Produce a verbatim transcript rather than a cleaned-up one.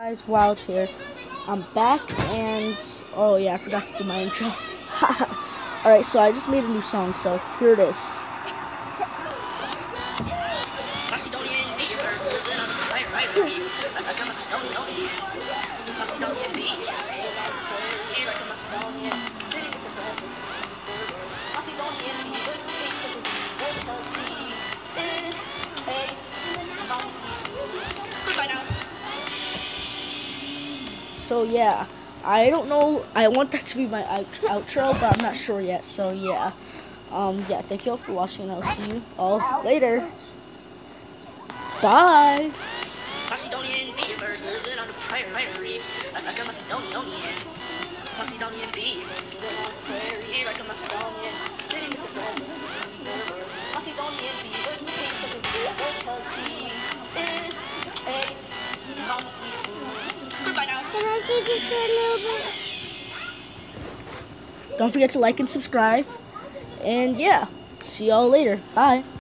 Guys, Wild here. I'm back, and oh yeah, I forgot to do my intro. Alright, so I just made a new song, so here it is. Macedonian Beavers living on the fire rivalry. Like a Macedonian, Macedonian Beaver. Here like a Macedonian, sitting with the president. Macedonian Beavers sitting with the sea is a monkey. Goodbye now. So yeah, I don't know. I want that to be my out outro, but I'm not sure yet. So yeah, um, yeah. Thank you all for watching. I'll see you all later. Bye. Macedonian Beavers living on the prairie, like a Macedonian, Macedonian Beavers living on the prairie, like a Macedonian, sitting with the president. Macedonian Beavers sitting with the because he is a monkey. Goodbye now. Can I see just for a little bit? Don't forget to like and subscribe. And yeah, see y'all later. Bye.